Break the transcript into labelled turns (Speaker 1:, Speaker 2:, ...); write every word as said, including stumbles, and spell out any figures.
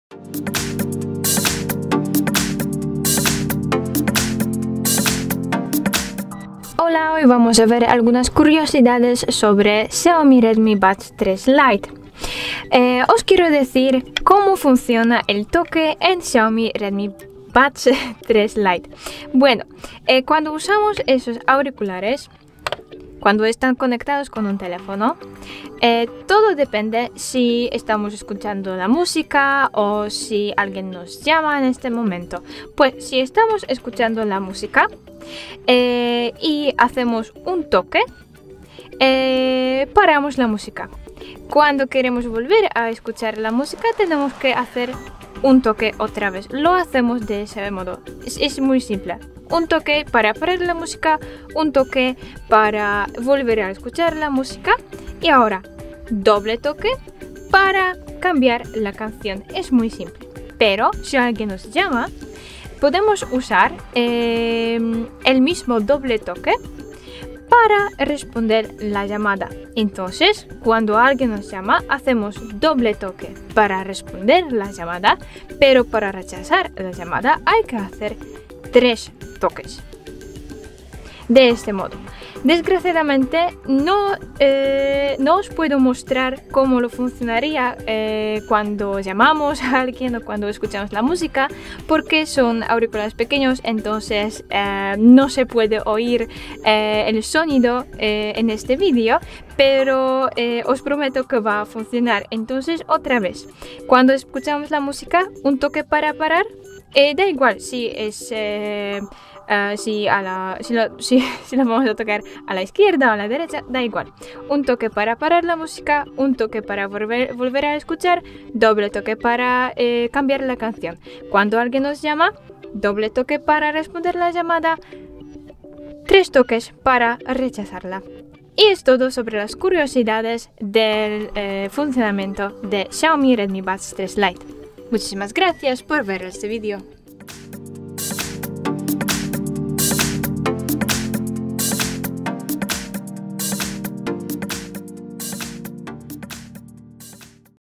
Speaker 1: Hola, hoy vamos a ver algunas curiosidades sobre Xiaomi Redmi Buds tres Lite. Eh, os quiero decir cómo funciona el toque en Xiaomi Redmi Buds tres Lite. Bueno, eh, cuando usamos esos auriculares, cuando están conectados con un teléfono, eh, todo depende si estamos escuchando la música o si alguien nos llama en este momento. Pues si estamos escuchando la música eh, y hacemos un toque, eh, paramos la música. Cuando queremos volver a escuchar la música, tenemos que hacer un toque otra vez. Lo hacemos de ese modo. Es, es muy simple. Un toque para parar la música, un toque para volver a escuchar la música y ahora doble toque para cambiar la canción. Es muy simple. Pero si alguien nos llama, podemos usar eh, el mismo doble toque para responder la llamada. Entonces, cuando alguien nos llama, hacemos doble toque para responder la llamada, pero para rechazar la llamada hay que hacer tres toques. De este modo. Desgraciadamente no, eh, no os puedo mostrar cómo lo funcionaría eh, cuando llamamos a alguien o cuando escuchamos la música, porque son auriculares pequeños, entonces eh, no se puede oír eh, el sonido eh, en este vídeo, pero eh, os prometo que va a funcionar. Entonces, otra vez, cuando escuchamos la música, un toque para parar, eh, da igual si es... Eh, Uh, si, a la, si, lo, si, si lo vamos a tocar a la izquierda o a la derecha, da igual. Un toque para parar la música, un toque para volver, volver a escuchar, doble toque para eh, cambiar la canción. Cuando alguien nos llama, doble toque para responder la llamada, tres toques para rechazarla. Y es todo sobre las curiosidades del eh, funcionamiento de Xiaomi Redmi Buds tres Lite. Muchísimas gracias por ver este vídeo.